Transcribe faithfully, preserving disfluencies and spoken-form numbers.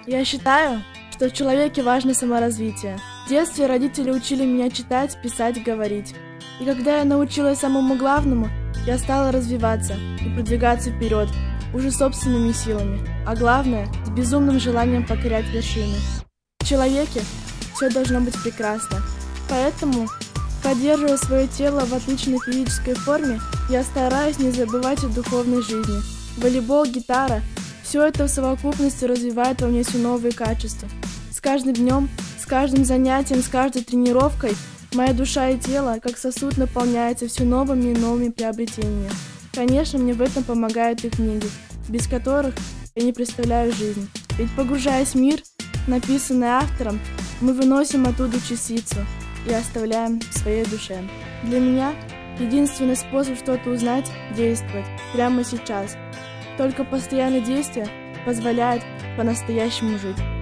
Я считаю, что в человеке важно саморазвитие. В детстве родители учили меня читать, писать, говорить. И когда я научилась самому главному, я стала развиваться и продвигаться вперед, уже собственными силами, а главное, с безумным желанием покорять вершины. В человеке все должно быть прекрасно. Поэтому, поддерживая свое тело в отличной физической форме, я стараюсь не забывать о духовной жизни. Волейбол, гитара – все это в совокупности развивает во мне все новые качества. С каждым днем, с каждым занятием, с каждой тренировкой моя душа и тело, как сосуд, наполняются все новыми и новыми приобретениями. Конечно, мне в этом помогают и книги, без которых я не представляю жизнь. Ведь погружаясь в мир, написанный автором, мы выносим оттуда частицу и оставляем в своей душе. Для меня единственный способ что-то узнать – действовать прямо сейчас. Только постоянное действие позволяет по-настоящему жить.